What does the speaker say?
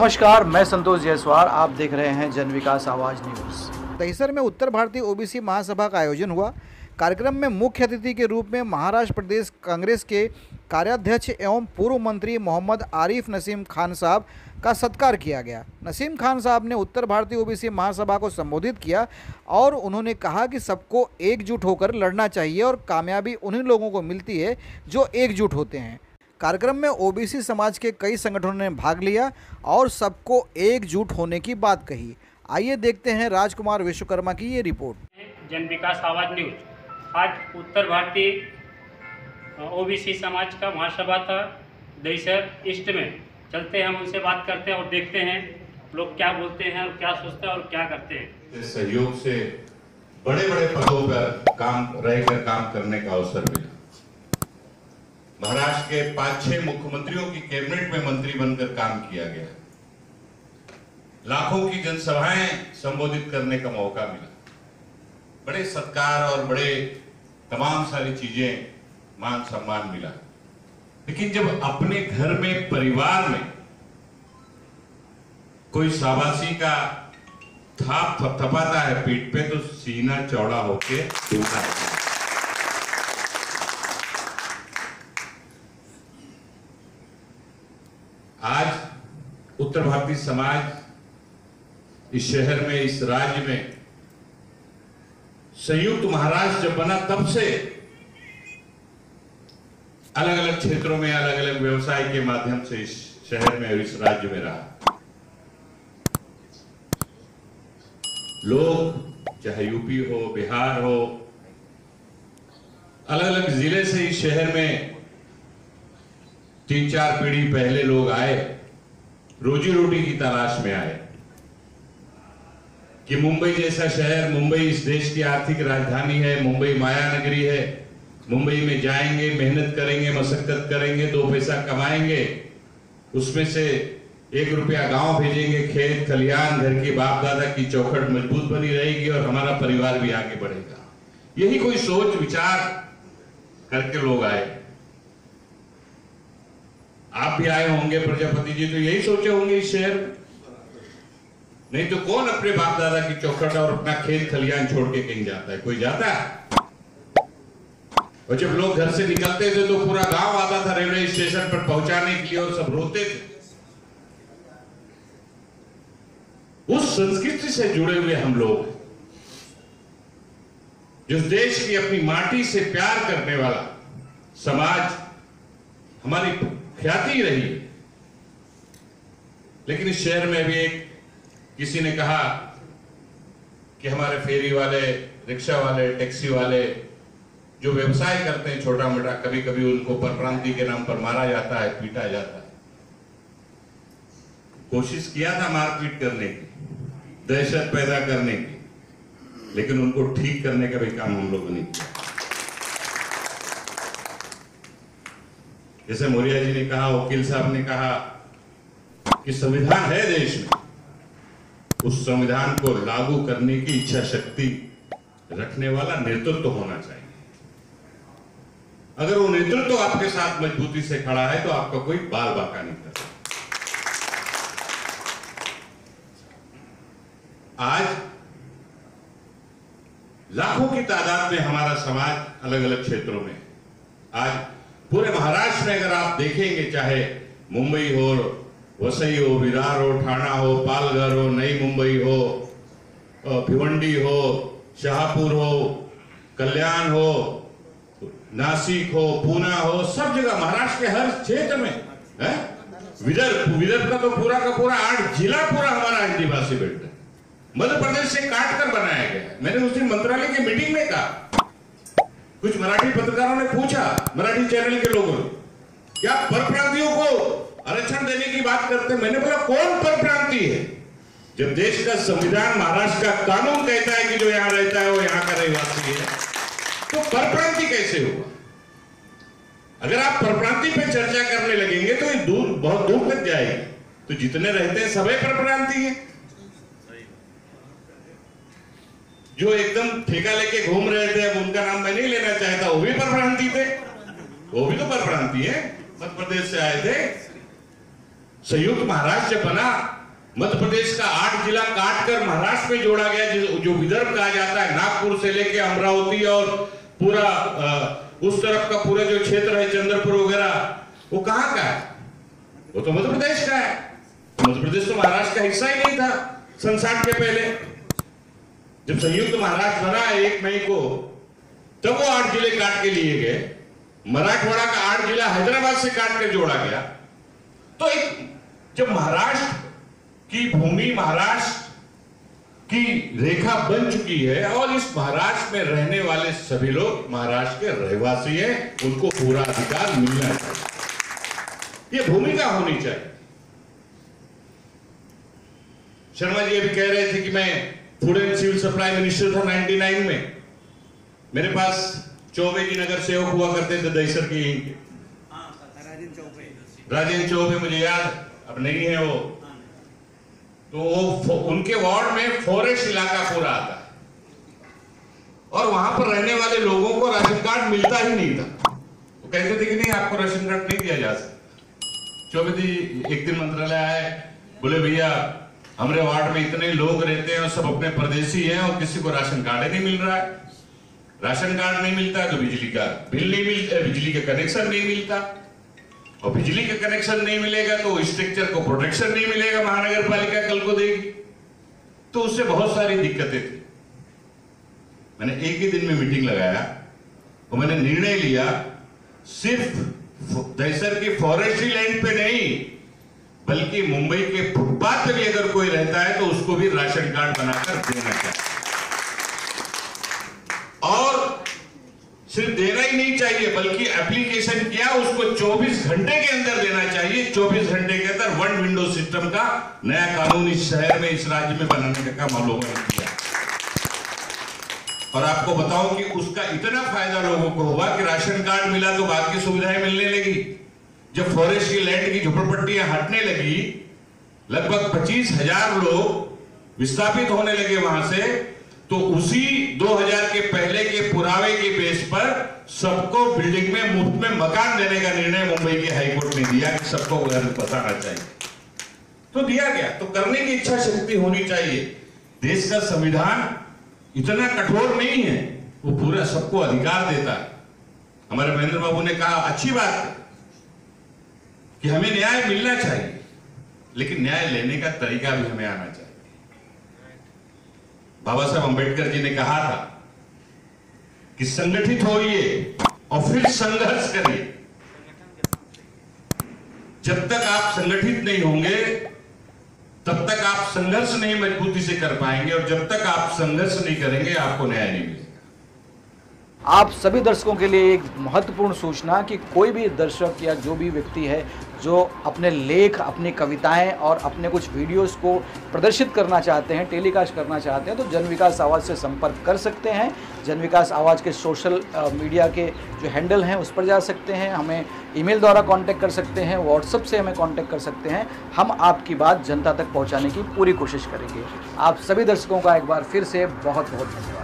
नमस्कार, मैं संतोष जायसवाल। आप देख रहे हैं जन विकास आवाज न्यूज़। दहिसर में उत्तर भारतीय ओबीसी महासभा का आयोजन हुआ। कार्यक्रम में मुख्य अतिथि के रूप में महाराष्ट्र प्रदेश कांग्रेस के कार्याध्यक्ष एवं पूर्व मंत्री मोहम्मद आरिफ नसीम खान साहब का सत्कार किया गया। नसीम खान साहब ने उत्तर भारतीय ओबीसी महासभा को संबोधित किया और उन्होंने कहा कि सबको एकजुट होकर लड़ना चाहिए और कामयाबी उन्हीं लोगों को मिलती है जो एकजुट होते हैं। कार्यक्रम में ओबीसी समाज के कई संगठनों ने भाग लिया और सबको एकजुट होने की बात कही। आइए देखते हैं राजकुमार विश्वकर्मा की ये रिपोर्ट। जन विकास आवाज न्यूज। आज उत्तर भारतीय ओबीसी समाज का महासभा था दहिसर ईस्ट में। चलते हैं, हम उनसे बात करते हैं और देखते हैं लोग क्या बोलते हैं और क्या सोचते हैं और क्या करते हैं। सहयोग से बड़े बड़े पदों पर काम करने का अवसर मिला। महाराष्ट्र के 5-6 मुख्यमंत्रियों की कैबिनेट में मंत्री बनकर काम किया गया। लाखों की जनसभाएं संबोधित करने का मौका मिला। बड़े सत्कार और बड़े तमाम सारी चीजें, मान सम्मान मिला। लेकिन जब अपने घर में, परिवार में कोई शाबाशी का थाप थपथपाता है पीठ पे, तो सीना चौड़ा होके टूटा है। आज उत्तर भारतीय समाज इस शहर में, इस राज्य में संयुक्त महाराष्ट्र जब बना तब से अलग अलग क्षेत्रों में, अलग अलग व्यवसाय के माध्यम से इस शहर में और इस राज्य में रहा। लोग चाहे यूपी हो, बिहार हो, अलग अलग जिले से इस शहर में 3-4 पीढ़ी पहले लोग आए, रोजी रोटी की तलाश में आए कि मुंबई जैसा शहर, मुंबई इस देश की आर्थिक राजधानी है, मुंबई माया नगरी है। मुंबई में जाएंगे, मेहनत करेंगे, मशक्कत करेंगे, 2 पैसा कमाएंगे, उसमें से 1 रुपया गांव भेजेंगे, खेत खलियान, घर की बाप दादा की चौखट मजबूत बनी रहेगी और हमारा परिवार भी आगे बढ़ेगा। यही कोई सोच विचार करके लोग आए। आप भी आए होंगे प्रजापति जी, तो यही सोचे होंगे इस शहर में। नहीं तो कौन अपने बाप दादा की चौखट और अपना खेत खलियान छोड़ के कहीं जाता है? कोई जाता है? और जब लोग घर से निकलते थे तो पूरा गांव आता था रेलवे स्टेशन पर पहुंचाने के लिए और सब रोते थे। उस संस्कृति से जुड़े हुए हम लोग, जिस देश की अपनी माटी से प्यार करने वाला समाज, हमारी ख्याति रही। लेकिन इस शहर में भी किसी ने कहा कि हमारे फेरी वाले, रिक्शा वाले, टैक्सी वाले जो व्यवसाय करते हैं छोटा मोटा, कभी कभी उनको परप्रांति के नाम पर मारा जाता है, पीटा जाता है। कोशिश किया था मारपीट करने की, दहशत पैदा करने की, लेकिन उनको ठीक करने का भी काम हम लोगों ने किया। जैसे मौर्या जी ने कहा, वकील साहब ने कहा कि संविधान है देश में, उस संविधान को लागू करने की इच्छा शक्ति रखने वाला नेतृत्व होना चाहिए। अगर वो नेतृत्व आपके साथ मजबूती से खड़ा है तो आपका कोई बाल बाका नहीं करता। आज लाखों की तादाद में हमारा समाज अलग अलग क्षेत्रों में, आज पूरे महाराष्ट्र में अगर आप देखेंगे, चाहे मुंबई हो, वसई हो, विरार हो, ठाणा हो, पालघर हो, नई मुंबई हो, भिवंडी हो, शाहपुर हो, कल्याण हो, नासिक हो, पूना हो, सब जगह महाराष्ट्र के हर क्षेत्र में है। विदर्भ का तो पूरा का पूरा 8 जिला पूरा हमारा हिंदी भाषी बैठता है। मध्य प्रदेश से काट कर बनाया गया। मैंने उस दिन मंत्रालय की मीटिंग में कहा, कुछ मराठी पत्रकारों ने पूछा, मराठी चैनल के लोगों ने, क्या परप्रांतियों को आरक्षण देने की बात करते? मैंने बोला, कौन परप्रांति है? जब देश का संविधान, महाराष्ट्र का कानून कहता है कि जो यहां रहता है वो यहां का रहवासी है, तो परप्रांति कैसे हुआ? अगर आप परप्रांति पे चर्चा करने लगेंगे तो ये बहुत दूर तक जाएगी। तो जितने रहते हैं सभी परप्रांति हैं। जो एकदम ठेका लेके घूम रहे थे, अब उनका नाम मैं नहीं लेना चाहता, वो भी परप्रांति थे, वो भी तो परप्रांति है, मध्य प्रदेश से आए थे। संयुक्त महाराष्ट्र बना मध्य प्रदेश का 8 जिला काट कर महाराष्ट्र में जोड़ा गया, जो विदर्भ कहा जाता है, नागपुर से लेके अमरावती और पूरा उस तरफ का पूरा जो क्षेत्र है चंद्रपुर वगैरह, वो कहां का है? वो तो मध्य प्रदेश का है। मध्य प्रदेश तो महाराष्ट्र का हिस्सा ही नहीं था 1960 के पहले। जब संयुक्त महाराष्ट्र बना 1 मई को, तब वो 8 जिले काट के लिए गए। मराठवाड़ा का 8 जिला हैदराबाद से काट कर जोड़ा गया। तो एक जब महाराष्ट्र की भूमि, महाराष्ट्र की रेखा बन चुकी है और इस महाराष्ट्र में रहने वाले सभी लोग महाराष्ट्र के रहवासी हैं, उनको पूरा अधिकार मिलना चाहिए, ये भूमिका होनी चाहिए। शर्मा जी अभी कह रहे थे कि मैं food and civil supply minister था 99 में। मेरे पास चौबे जी नगर सेवक हुआ करते थे दहीसर के, राजेंद्र चौबे, मुझे याद अब नहीं है वो। तो वो उनके वार्ड में फॉरेस्ट इलाका पूरा आता है और वहां पर रहने वाले लोगों को राशन कार्ड मिलता ही नहीं था। वो कहते थे कि नहीं, आपको राशन कार्ड नहीं दिया जा सकता। चौबे जी एक दिन मंत्रालय आए, बोले भैया हमारे वार्ड में इतने लोग रहते हैं और सब अपने परदेसी हैं और किसी को राशन कार्ड ही नहीं मिल रहा है। राशन कार्ड नहीं मिलता तो बिजली का बिल नहीं मिलता, बिजली का कनेक्शन नहीं मिलता, और बिजली का कनेक्शन नहीं मिलेगा तो स्ट्रक्चर को प्रोटेक्शन नहीं मिलेगा, महानगर पालिका कल को देगी। तो उससे बहुत सारी दिक्कतें थी। मैंने एक ही दिन में मीटिंग लगाया और मैंने निर्णय लिया, सिर्फ दहीसर की फॉरेस्ट्री लैंड पे नहीं, बल्कि मुंबई के फुटपाथ पे भी अगर कोई रहता है तो उसको भी राशन कार्ड बनाकर देना चाहिए। और सिर्फ देना ही नहीं चाहिए, बल्कि एप्लीकेशन किया उसको 24 घंटे के अंदर देना चाहिए। 24 घंटे के अंदर 1 विंडो सिस्टम का नया कानून इस शहर में, इस राज्य में बनाने का काम हम लोगों ने किया। और आपको बताऊं कि उसका इतना फायदा लोगों को हुआ कि राशन कार्ड मिला तो बाकी सुविधाएं मिलने लगी। जब फॉरेस्ट की लैंड की झोपड़पट्टियां हटने लगी, लगभग 25,000 लोग विस्थापित होने लगे वहां से, तो उसी 2000 के पहले के पुरावे के बेस पर सबको बिल्डिंग में मुफ्त में मकान देने का निर्णय मुंबई के हाईकोर्ट ने दिया कि सबको घर बसाना चाहिए। तो दिया गया। तो करने की इच्छा शक्ति होनी चाहिए। देश का संविधान इतना कठोर नहीं है, वो पूरा सबको अधिकार देता है। हमारे महेंद्र बाबू ने कहा अच्छी बात है कि हमें न्याय मिलना चाहिए, लेकिन न्याय लेने का तरीका भी हमें आना चाहिए। बाबा साहब अंबेडकर जी ने कहा था कि संगठित होइए और फिर संघर्ष करिए। जब तक आप संगठित नहीं होंगे तब तक आप संघर्ष नहीं मजबूती से कर पाएंगे, और जब तक आप संघर्ष नहीं करेंगे आपको न्याय नहीं मिलेगा। आप सभी दर्शकों के लिए एक महत्वपूर्ण सूचना कि कोई भी दर्शक या जो भी व्यक्ति है जो अपने लेख, अपनी कविताएं और अपने कुछ वीडियोस को प्रदर्शित करना चाहते हैं, टेलीकास्ट करना चाहते हैं, तो जन विकास आवाज़ से संपर्क कर सकते हैं। जन विकास आवाज़ के सोशल मीडिया के जो हैंडल हैं उस पर जा सकते हैं, हमें ईमेल द्वारा कांटेक्ट कर सकते हैं, व्हाट्सएप से हमें कांटेक्ट कर सकते हैं। हम आपकी बात जनता तक पहुंचाने की पूरी कोशिश करेंगे। आप सभी दर्शकों का एक बार फिर से बहुत बहुत धन्यवाद।